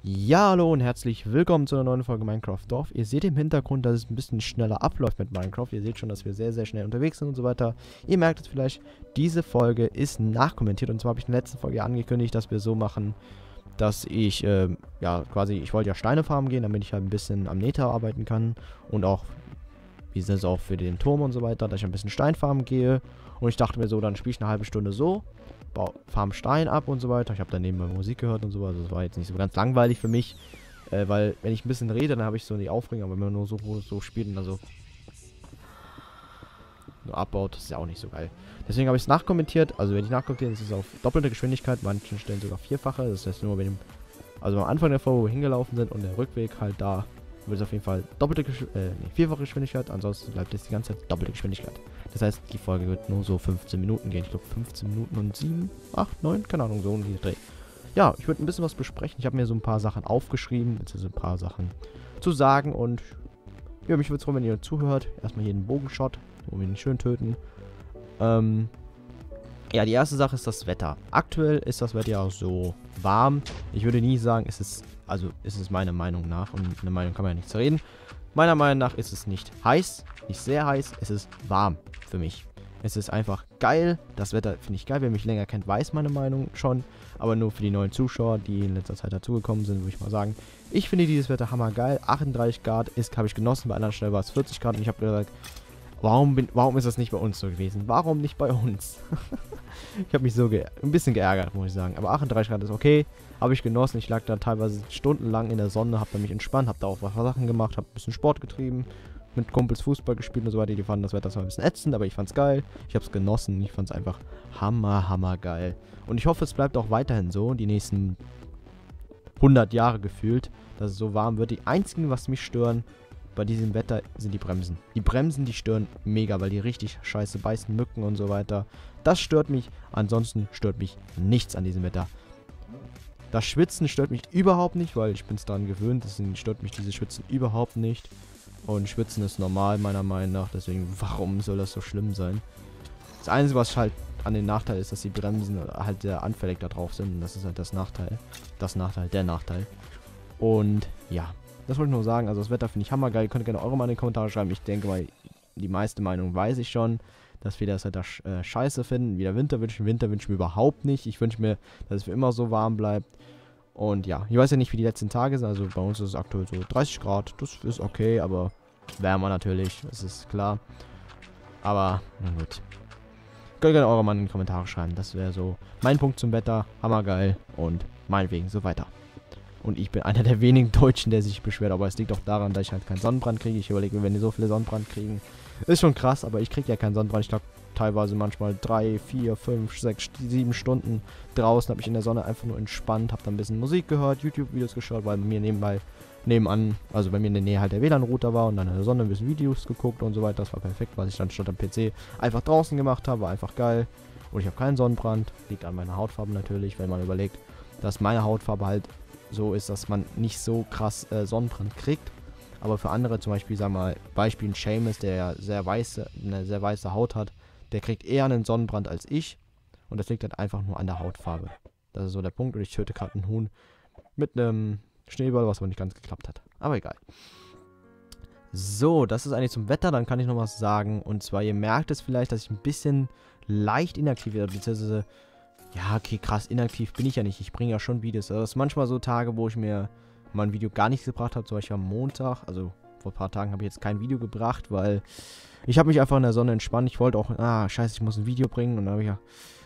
Ja, hallo und herzlich willkommen zu einer neuen Folge Minecraft Dorf. Ihr seht im Hintergrund, dass es ein bisschen schneller abläuft mit Minecraft. Ihr seht schon, dass wir sehr, sehr schnell unterwegs sind und so weiter. Ihr merkt es vielleicht, diese Folge ist nachkommentiert. Und zwar habe ich in der letzten Folge angekündigt, dass wir so machen, dass ich, ich wollte ja Steine farmen gehen, damit ich halt ein bisschen am Nether arbeiten kann. Und auch, wie ist es auch für den Turm und so weiter, dass ich ein bisschen Stein farmen gehe. Und ich dachte mir so, dann spiele ich eine halbe Stunde so. Farm Stein ab und so weiter. Ich habe daneben mal Musik gehört und so weiter. Also das war jetzt nicht so ganz langweilig für mich. Weil, wenn ich ein bisschen rede, dann habe ich so die Aufregung. Aber wenn man nur so spielt und dann so nur abbaut, das ist ja auch nicht so geil. Deswegen habe ich es nachkommentiert. Also, wenn ich nachkommentiere, ist es auf doppelte Geschwindigkeit. Manchen Stellen sogar vierfache. Das heißt nur, am Anfang der Folge, wo wir hingelaufen sind und der Rückweg halt da, wird es auf jeden Fall vierfache Geschwindigkeit. Ansonsten bleibt es die ganze Zeit doppelte Geschwindigkeit. Das heißt, die Folge wird nur so 15 Minuten gehen. Ich glaube 15 Minuten und 7, 8, 9, keine Ahnung, so um die Dreh. Ja, ich würde ein bisschen was besprechen. Ich habe mir so ein paar Sachen aufgeschrieben, beziehungsweise ein paar Sachen zu sagen. Und ja, mich würde es freuen, wenn ihr zuhört. Erstmal hier einen Bogenshot, wo wir ihn schön töten. Ja, die erste Sache ist das Wetter. Aktuell ist das Wetter ja auch so warm. Ich würde nie sagen, es ist meiner Meinung nach, und eine Meinung kann man ja nicht zerreden. Meiner Meinung nach ist es nicht heiß, nicht sehr heiß, es ist warm für mich. Es ist einfach geil, das Wetter finde ich geil. Wer mich länger kennt, weiß meine Meinung schon. Aber nur für die neuen Zuschauer, die in letzter Zeit dazugekommen sind, würde ich mal sagen, ich finde dieses Wetter hammergeil. 38 Grad habe ich genossen, bei anderen Stellen war es 40 Grad und ich habe gesagt, warum ist das nicht bei uns so gewesen? Warum nicht bei uns? Ich habe mich so ein bisschen geärgert, muss ich sagen. Aber 38 Grad ist okay. Habe ich genossen. Ich lag da teilweise stundenlang in der Sonne, habe da mich entspannt, habe da auch was Sachen gemacht, habe ein bisschen Sport getrieben, mit Kumpels Fußball gespielt und so weiter. Die fanden das Wetter zwar ein bisschen ätzend, aber ich fand's geil. Ich habe es genossen. Ich fand es einfach hammer geil. Und ich hoffe, es bleibt auch weiterhin so, die nächsten 100 Jahre gefühlt, dass es so warm wird. Die einzigen, was mich stören bei diesem Wetter, sind die Bremsen. Die Bremsen, die stören mega, weil die richtig scheiße beißen, Mücken und so weiter. Das stört mich. Ansonsten stört mich nichts an diesem Wetter. Das Schwitzen stört mich überhaupt nicht, weil ich bin es daran gewöhnt. Deswegen stört mich dieses Schwitzen überhaupt nicht. Und Schwitzen ist normal, meiner Meinung nach. Deswegen, warum soll das so schlimm sein? Das Einzige, was halt an den Nachteil ist, dass die Bremsen halt sehr anfällig da drauf sind. Und das ist halt der Nachteil. Und ja, das wollte ich nur sagen. Also das Wetter finde ich hammergeil. Ihr könnt gerne eure Meinung in die Kommentare schreiben. Ich denke mal, die meiste Meinung weiß ich schon. Dass wir das Wetter scheiße finden. Wieder Winter wünschen wir überhaupt nicht. Ich wünsche mir, dass es für immer so warm bleibt. Und ja, ich weiß ja nicht, wie die letzten Tage sind. Also bei uns ist es aktuell so 30 Grad. Das ist okay, aber wärmer natürlich. Das ist klar. Aber, na gut. Könnt gerne eure Meinung in die Kommentare schreiben. Das wäre so mein Punkt zum Wetter. Hammergeil. Und meinetwegen so weiter. Und ich bin einer der wenigen Deutschen, der sich beschwert. Aber es liegt auch daran, dass ich halt keinen Sonnenbrand kriege. Ich überlege, wenn die so viele Sonnenbrand kriegen. Ist schon krass, aber ich kriege ja keinen Sonnenbrand. Ich lag teilweise manchmal 3, 4, 5, 6, 7 Stunden draußen. Habe mich in der Sonne einfach nur entspannt. Habe dann ein bisschen Musik gehört, YouTube-Videos geschaut, weil bei mir nebenan, also bei mir in der Nähe halt der WLAN-Router war. Und dann in der Sonne ein bisschen Videos geguckt und so weiter. Das war perfekt, was ich dann statt am PC einfach draußen gemacht habe. War einfach geil. Und ich habe keinen Sonnenbrand. Liegt an meiner Hautfarbe natürlich, wenn man überlegt, dass meine Hautfarbe halt so ist, dass man nicht so krass Sonnenbrand kriegt. Aber für andere, zum Beispiel, sagen wir mal, Beispiel Seamus, der eine sehr weiße Haut hat, der kriegt eher einen Sonnenbrand als ich. Und das liegt halt einfach nur an der Hautfarbe. Das ist so der Punkt. Und ich töte gerade einen Huhn mit einem Schneeball, was aber nicht ganz geklappt hat. Aber egal. So, das ist eigentlich zum Wetter. Dann kann ich noch was sagen. Und zwar, ihr merkt es vielleicht, dass ich ein bisschen leicht inaktiv werde. Beziehungsweise, ja, okay, krass, inaktiv bin ich ja nicht. Ich bringe ja schon Videos. Aber es ist manchmal so Tage, wo ich mir mal ein Video gar nichts gebracht habe, zum Beispiel am Montag, also vor ein paar Tagen habe ich jetzt kein Video gebracht, weil ich habe mich einfach in der Sonne entspannt. Ich wollte auch, scheiße, ich muss ein Video bringen und dann habe ich ja,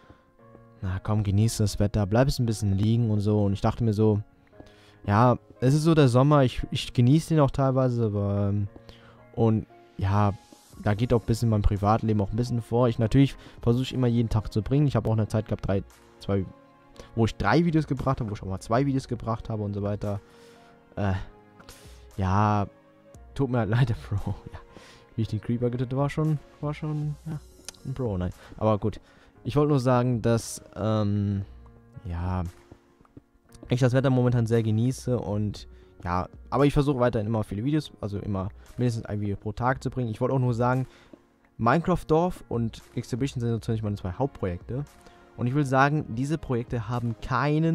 komm, genieße das Wetter, bleib es ein bisschen liegen und so und ich dachte mir so, ja, es ist so der Sommer, ich genieße den auch teilweise, aber, und ja, da geht auch ein bisschen mein Privatleben auch ein bisschen vor. Natürlich versuche ich immer jeden Tag zu bringen. Ich habe auch eine Zeit gehabt, wo ich 3 Videos gebracht habe, wo ich auch mal 2 Videos gebracht habe und so weiter. Ja, tut mir halt leid, Bro. Ja, wie ich den Creeper getötet war schon, ja, ein Bro, nein. Aber gut, ich wollte nur sagen, dass, ja, ich das Wetter momentan sehr genieße und, ja, aber ich versuche weiterhin immer viele Videos, also immer mindestens ein Video pro Tag zu bringen. Ich wollte auch nur sagen, Minecraft Dorf und Exhibition sind natürlich meine 2 Hauptprojekte. Und ich will sagen, diese Projekte haben keinen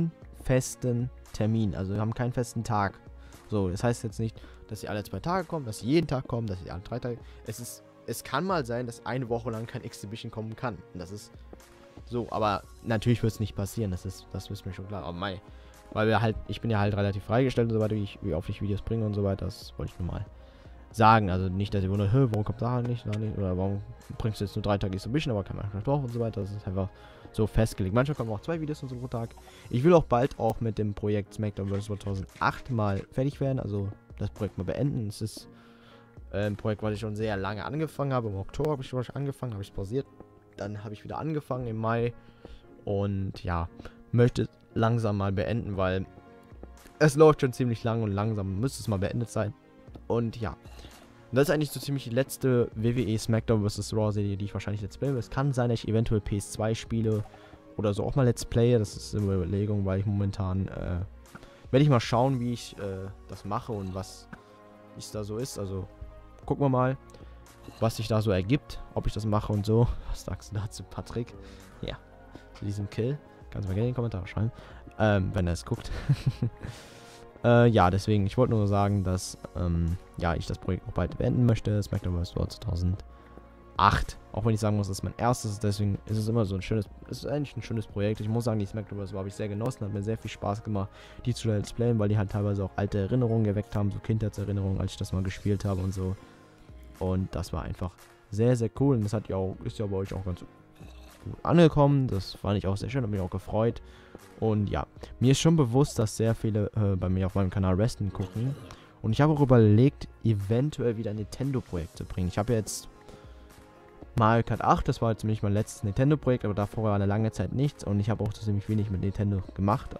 festen Termin. Also wir haben keinen festen Tag. So, das heißt jetzt nicht, dass sie alle 2 Tage kommen, dass sie jeden Tag kommen, dass sie alle 3 Tage. Es kann mal sein, dass eine Woche lang kein Exhibition kommen kann. Und das ist so, aber natürlich wird es nicht passieren. Das wissen wir schon klar. Aber weil ich bin ja halt relativ freigestellt und so weiter, wie oft ich Videos bringe und so weiter. Das wollte ich nur mal sagen. Also nicht, dass ihr wundert, warum kommt da nicht, oder warum bringst du jetzt nur 3 Tage Exhibition, aber kann man nicht drauf und so weiter. Das ist einfach so festgelegt. Manchmal kommen auch 2 Videos und so pro Tag. Ich will auch bald auch mit dem Projekt SmackDown vs. 2008 mal fertig werden. Also das Projekt mal beenden. Es ist ein Projekt, was ich schon sehr lange angefangen habe. Im Oktober habe ich schon angefangen, habe ich es pausiert. Dann habe ich wieder angefangen im Mai. Und ja, möchte langsam mal beenden, weil es läuft schon ziemlich lang und langsam müsste es mal beendet sein. Und ja, das ist eigentlich so ziemlich die letzte WWE SmackDown vs. Raw Serie, die ich wahrscheinlich Let's Play. Es kann sein, dass ich eventuell PS2 spiele oder so auch mal Let's Play. Das ist eine Überlegung, weil ich momentan werde ich mal schauen, wie ich das mache und was es da so ist. Also gucken wir mal, was sich da so ergibt, ob ich das mache und so. Was sagst du dazu, Patrick? Ja, zu diesem Kill. Kannst du mal gerne in die Kommentare schreiben, wenn er es guckt. Ja, deswegen, ich wollte nur sagen, dass ja, ich das Projekt auch bald beenden möchte. SmackDown vs. Raw 2008. Auch wenn ich sagen muss, das ist mein erstes, deswegen ist es immer so ein schönes, es ist eigentlich ein schönes Projekt. Ich muss sagen, die SmackDown vs. Raw habe ich sehr genossen, hat mir sehr viel Spaß gemacht, die zu Let's Playen, weil die halt teilweise auch alte Erinnerungen geweckt haben, so Kindheitserinnerungen, als ich das mal gespielt habe und so. Und das war einfach sehr, sehr cool. Und das hat ja auch, ist ja bei euch auch ganz gut angekommen. Das fand ich auch sehr schön, hat mich auch gefreut. Und ja, mir ist schon bewusst, dass sehr viele bei mir auf meinem Kanal Wrestling gucken. Und ich habe auch überlegt, eventuell wieder ein Nintendo-Projekt zu bringen. Ich habe ja jetzt Mario Kart 8, das war jetzt nämlich mein letztes Nintendo-Projekt, aber davor war eine lange Zeit nichts. Und ich habe auch ziemlich wenig mit Nintendo gemacht.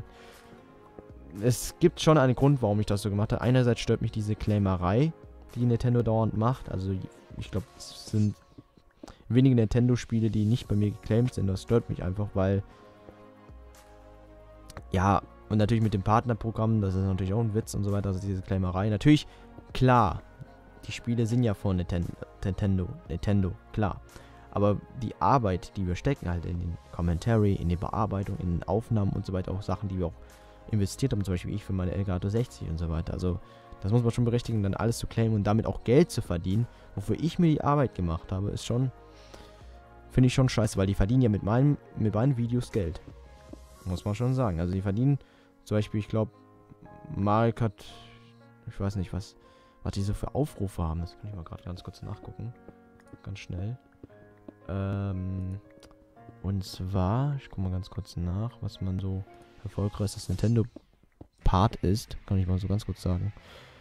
Es gibt schon einen Grund, warum ich das so gemacht habe. Einerseits stört mich diese Claimerei, die Nintendo dauernd macht. Also ich glaube, es sind wenige Nintendo-Spiele, die nicht bei mir geclaimed sind. Das stört mich einfach, weil ja, und natürlich mit dem Partnerprogramm, das ist natürlich auch ein Witz und so weiter, also diese Claimerei. Natürlich, klar, die Spiele sind ja von Nintendo, klar. Aber die Arbeit, die wir stecken halt in den Commentary, in die Bearbeitung, in den Aufnahmen und so weiter, auch Sachen, die wir auch investiert haben, zum Beispiel ich für meine Elgato 60 und so weiter. Also das muss man schon berechtigen, dann alles zu claimen und damit auch Geld zu verdienen, wofür ich mir die Arbeit gemacht habe, ist schon, finde ich schon scheiße, weil die verdienen ja mit meinen Videos Geld. Muss man schon sagen. Also die verdienen, zum Beispiel, ich glaube, Mario Kart, ich weiß nicht, was die so für Aufrufe haben. Das kann ich mal gerade ganz kurz nachgucken. Ganz schnell. Und zwar, ich gucke mal ganz kurz nach, was man so erfolgreichstes Nintendo-Part ist. Kann ich mal so ganz kurz sagen.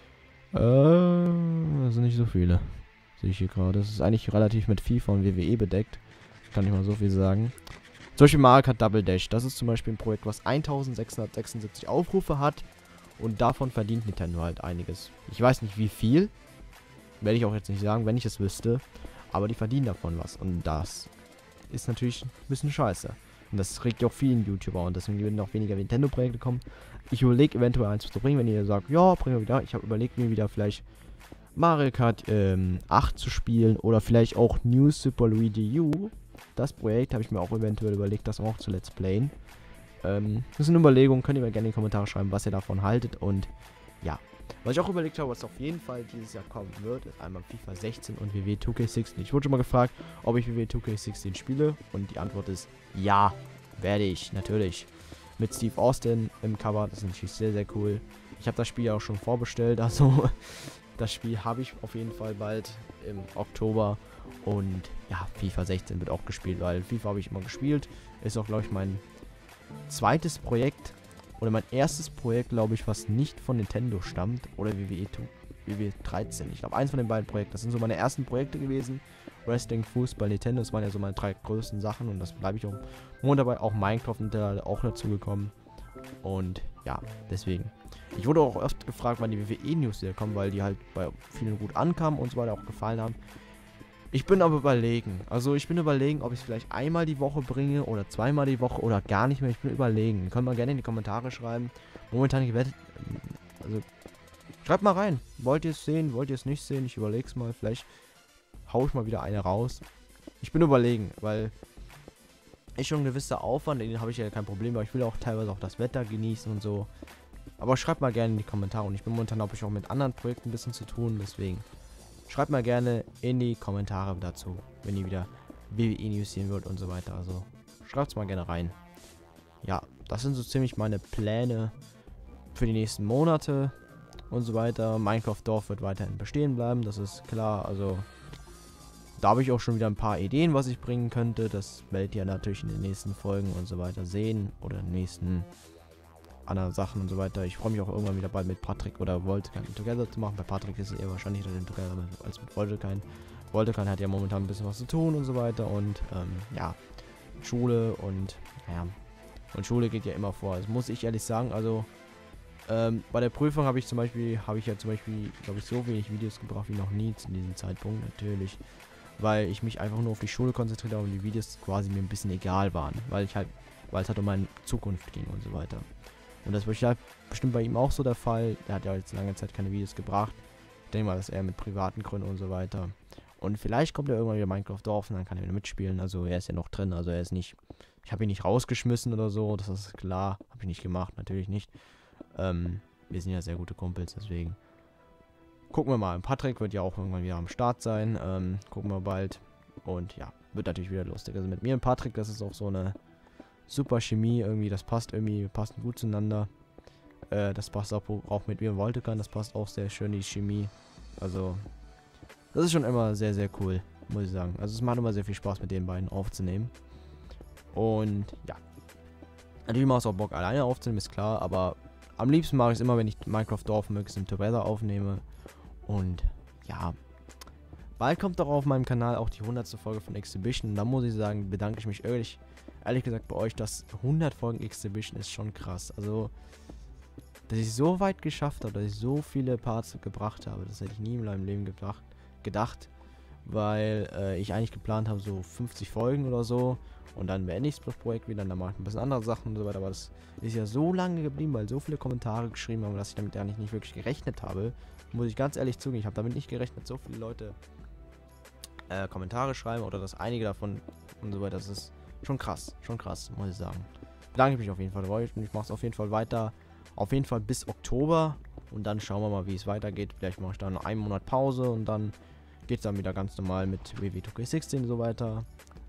Das sind nicht so viele. Sehe ich hier gerade. Das ist eigentlich relativ mit FIFA und WWE bedeckt. Kann ich mal so viel sagen. Zum Beispiel Mario Kart Double Dash. Das ist zum Beispiel ein Projekt, was 1676 Aufrufe hat. Und davon verdient Nintendo halt einiges. Ich weiß nicht wie viel. Werde ich auch jetzt nicht sagen, wenn ich es wüsste. Aber die verdienen davon was. Und das ist natürlich ein bisschen scheiße. Und das regt ja auch vielen YouTuber. Und deswegen werden auch weniger Nintendo-Projekte kommen. Ich überlege eventuell eins zu bringen, wenn ihr sagt, ja, bringen wir wieder. Ich habe überlegt, mir wieder vielleicht Mario Kart 8 zu spielen. Oder vielleicht auch New Super Luigi U. Das Projekt habe ich mir auch eventuell überlegt, das auch zu Let's Playen. Das ist eine Überlegung, könnt ihr mir gerne in die Kommentare schreiben, was ihr davon haltet. Und ja, was ich auch überlegt habe, was auf jeden Fall dieses Jahr kommen wird, ist einmal FIFA 16 und WWE 2K16. Ich wurde schon mal gefragt, ob ich WWE 2K16 spiele. Und die Antwort ist ja, werde ich, natürlich. Mit Steve Austin im Cover, das ist natürlich sehr, sehr cool. Ich habe das Spiel ja auch schon vorbestellt, also das Spiel habe ich auf jeden Fall bald im Oktober. Und ja, FIFA 16 wird auch gespielt, weil FIFA habe ich immer gespielt. Ist auch, glaube ich, mein zweites Projekt oder mein erstes Projekt, glaube ich, was nicht von Nintendo stammt. Oder WWE 13. Ich glaube, eins von den beiden Projekten. Das sind so meine ersten Projekte gewesen. Wrestling, Fußball, Nintendo. Das waren ja so meine 3 größten Sachen. Und das bleibe ich auch dabei. Auch Minecraft und auch dazu gekommen. Und ja, deswegen. Ich wurde auch oft gefragt, wann die WWE-News wieder kommen, weil die halt bei vielen gut ankamen und so weiter, auch gefallen haben. Ich bin aber überlegen. Also ich bin überlegen, ob ich es vielleicht einmal die Woche bringe oder zweimal die Woche oder gar nicht mehr. Ich bin überlegen. Könnt mal gerne in die Kommentare schreiben. Momentan gewettet. Also schreibt mal rein. Wollt ihr es sehen? Wollt ihr es nicht sehen? Ich überlege es mal. Vielleicht haue ich mal wieder eine raus. Ich bin überlegen, weil ist schon ein gewisser Aufwand, den habe ich ja kein Problem, aber ich will auch teilweise auch das Wetter genießen und so. Aber schreibt mal gerne in die Kommentare und ich bin momentan, glaube ich, auch mit anderen Projekten ein bisschen zu tun, deswegen schreibt mal gerne in die Kommentare dazu, wenn ihr wieder WWE News sehen wollt und so weiter. Also schreibt es mal gerne rein. Ja, das sind so ziemlich meine Pläne für die nächsten Monate und so weiter. Minecraft Dorf wird weiterhin bestehen bleiben, das ist klar. Also da habe ich auch schon wieder ein paar Ideen, was ich bringen könnte. Das werdet ihr natürlich in den nächsten Folgen und so weiter sehen oder in den nächsten anderen Sachen und so weiter. Ich freue mich auch irgendwann wieder bald mit Patrick oder Voltekan Together zu machen. Bei Patrick ist es eher wahrscheinlicher den Together als mit Voltekan. Voltekan hat ja momentan ein bisschen was zu tun und so weiter und ja, Schule und ja, und Schule geht ja immer vor. Das muss ich ehrlich sagen. Also bei der Prüfung habe ich ja zum Beispiel, glaube ich, so wenig Videos gebracht wie noch nie zu diesem Zeitpunkt natürlich, weil ich mich einfach nur auf die Schule konzentriert habe und die Videos quasi mir ein bisschen egal waren, weil es halt um meine Zukunft ging und so weiter. Und das war halt bestimmt bei ihm auch so der Fall. Der hat ja jetzt lange Zeit keine Videos gebracht. Ich denke mal, dass er mit privaten Gründen und so weiter. Und vielleicht kommt er irgendwann wieder Minecraft Dorf und dann kann er wieder mitspielen. Also er ist ja noch drin, also er ist nicht, ich habe ihn nicht rausgeschmissen oder so, das ist klar, habe ich nicht gemacht, natürlich nicht. Wir sind ja sehr gute Kumpels, deswegen gucken wir mal. Patrick wird ja auch irgendwann wieder am Start sein, gucken wir bald. Und ja, wird natürlich wieder lustig. Also mit mir und Patrick, das ist auch so eine super Chemie irgendwie, das passt irgendwie, wir passen gut zueinander. Das passt auch mit mir und Voltekan, das passt auch sehr schön, die Chemie. Also das ist schon immer sehr, sehr cool, muss ich sagen. Also es macht immer sehr viel Spaß, mit den beiden aufzunehmen. Und ja, natürlich macht es auch Bock, alleine aufzunehmen, ist klar. Aber am liebsten mache ich es immer, wenn ich Minecraft Dorf möglichst im Together aufnehme. Und ja, bald kommt doch auf meinem Kanal auch die 100. Folge von Exhibition. Und da muss ich sagen, bedanke ich mich ehrlich gesagt bei euch, dass 100 Folgen Exhibition ist schon krass. Also, dass ich so weit geschafft habe, dass ich so viele Parts gebracht habe, das hätte ich nie in meinem Leben gedacht, weil ich eigentlich geplant habe, so 50 Folgen oder so und dann beende ich das Projekt wieder, dann mache ich ein bisschen andere Sachen und so weiter, aber das ist ja so lange geblieben, weil so viele Kommentare geschrieben haben, dass ich damit eigentlich nicht wirklich gerechnet habe, muss ich ganz ehrlich zugeben, ich habe damit nicht gerechnet, so viele Leute Kommentare schreiben oder dass einige davon und so weiter, das ist schon krass, muss ich sagen. Bedanke ich mich auf jeden Fall bei euch und ich mache es auf jeden Fall weiter, auf jeden Fall bis Oktober und dann schauen wir mal, wie es weitergeht. Vielleicht mache ich dann einen Monat Pause und dann geht es dann wieder ganz normal mit WWE 2K16 und so weiter.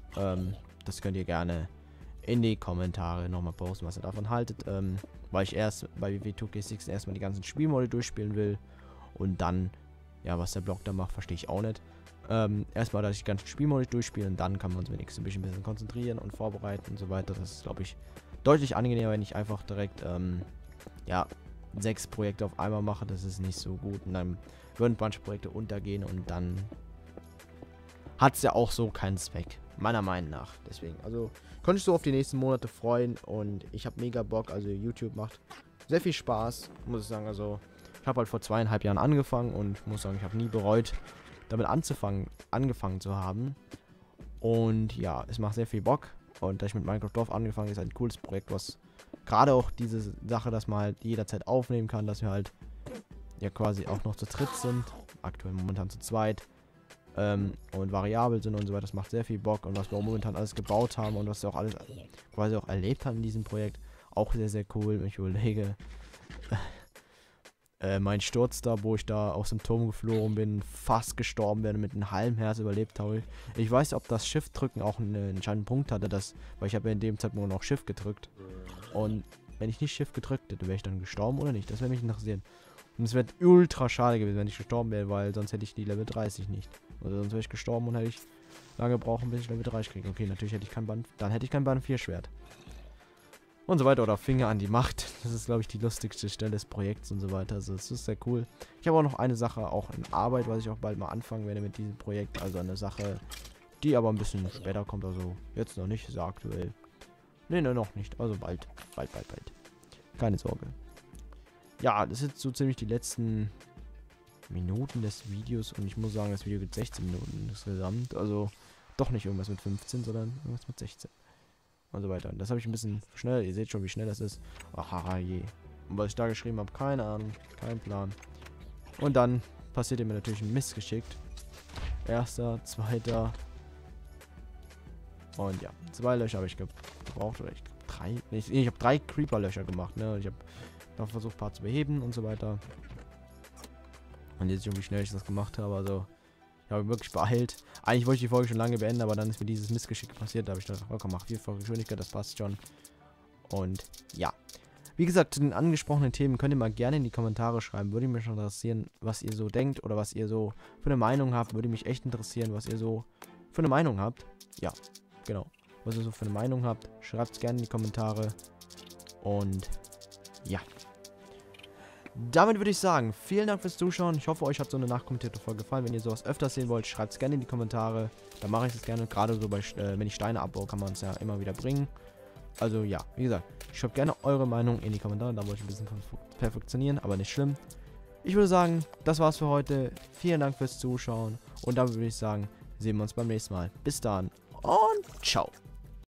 Das könnt ihr gerne in die Kommentare nochmal posten, was ihr davon haltet, weil ich erst bei WWE 2K16 erstmal die ganzen Spielmodi durchspielen will und dann, ja, was der Blog da macht, verstehe ich auch nicht. Erstmal, dass ich die ganzen Spielmodi durchspiele und dann kann man uns mit Exhibition ein bisschen konzentrieren und vorbereiten und so weiter. Das ist, glaube ich, deutlich angenehmer, wenn ich einfach direkt, ja, 6 Projekte auf einmal mache. Das ist nicht so gut und dann würden manche Projekte untergehen und dann hat es ja auch so keinen Zweck, meiner Meinung nach. Deswegen, also, konnte ich so auf die nächsten Monate freuen und ich habe mega Bock. Also, YouTube macht sehr viel Spaß, muss ich sagen. Also, ich habe halt vor 2,5 Jahren angefangen und muss sagen, ich habe nie bereut, damit angefangen zu haben. Und ja, es macht sehr viel Bock. Und dass ich mit Minecraft Dorf angefangen habe, ist ein cooles Projekt, was gerade auch diese Sache, dass man halt jederzeit aufnehmen kann, dass wir halt ja quasi auch noch zu dritt sind, aktuell momentan zu zweit, und variabel sind und so weiter, das macht sehr viel Bock und was wir auch momentan alles gebaut haben und was wir auch alles quasi auch erlebt haben in diesem Projekt, auch sehr, sehr cool, wenn ich überlege, mein Sturz da, wo ich da aus dem Turm geflogen bin, fast gestorben bin, mit einem halben Herz überlebt habe. Ich weiß, ob das Shift-Drücken auch einen entscheidenden Punkt hatte, weil ich habe ja in dem Zeitpunkt noch Shift gedrückt. Und wenn ich nicht Shift gedrückt hätte, wäre ich dann gestorben oder nicht? Das wäre mich interessieren. Und es wäre ultra schade gewesen, wenn ich gestorben wäre, weil sonst hätte ich die Level 30 nicht. Oder sonst wäre ich gestorben und hätte ich lange brauchen, bis ich Level 30 kriege. Okay, natürlich hätte ich kein Band, dann hätte ich kein Band 4 Schwert. Und so weiter, oder Finger an die Macht. Das ist, glaube ich, die lustigste Stelle des Projekts und so weiter. Also, das ist sehr cool. Ich habe auch noch eine Sache, auch in Arbeit, was ich auch bald mal anfangen werde mit diesem Projekt. Also eine Sache, die aber ein bisschen später kommt. Also, jetzt noch nicht, sehr aktuell. Ne, noch nicht. Also bald. Bald. Keine Sorge. Ja, das sind so ziemlich die letzten Minuten des Videos. Und ich muss sagen, das Video geht 16 Minuten insgesamt. Also, doch nicht irgendwas mit 15, sondern irgendwas mit 16. Und so weiter. Und das habe ich ein bisschen schnell. Ihr seht schon, wie schnell das ist. Ach, je. Und was ich da geschrieben habe, keine Ahnung. Kein Plan. Und dann passiert mir natürlich ein Missgeschick. Erster, zweiter. Und ja, 2 Löcher habe ich gebraucht. Oder 3. Ich habe 3 Creeper-Löcher gemacht, ne? Ich habe noch versucht, ein paar zu beheben und so weiter. Und jetzt wie schnell ich das gemacht habe. Also, ich habe wirklich beeilt. Eigentlich wollte ich die Folge schon lange beenden, aber dann ist mir dieses Missgeschick passiert. Da habe ich gedacht, oh komm, mach 4-fache Geschwindigkeit, das passt schon. Und ja. Wie gesagt, zu den angesprochenen Themen könnt ihr mal gerne in die Kommentare schreiben. Würde mich schon interessieren, was ihr so denkt oder was ihr so für eine Meinung habt. Würde mich echt interessieren, was ihr so für eine Meinung habt. Ja, genau. Was ihr so für eine Meinung habt, schreibt es gerne in die Kommentare. Und ja. Damit würde ich sagen, vielen Dank fürs Zuschauen. Ich hoffe, euch hat so eine nachkommentierte Folge gefallen. Wenn ihr sowas öfters sehen wollt, schreibt es gerne in die Kommentare. Dann mache ich es gerne. Gerade so, wenn ich Steine abbaue, kann man es ja immer wieder bringen. Also ja, wie gesagt, schreibt gerne eure Meinung in die Kommentare. Da wollte ich ein bisschen perfektionieren, aber nicht schlimm. Ich würde sagen, das war's für heute. Vielen Dank fürs Zuschauen. Und damit würde ich sagen, sehen wir uns beim nächsten Mal. Bis dann und ciao.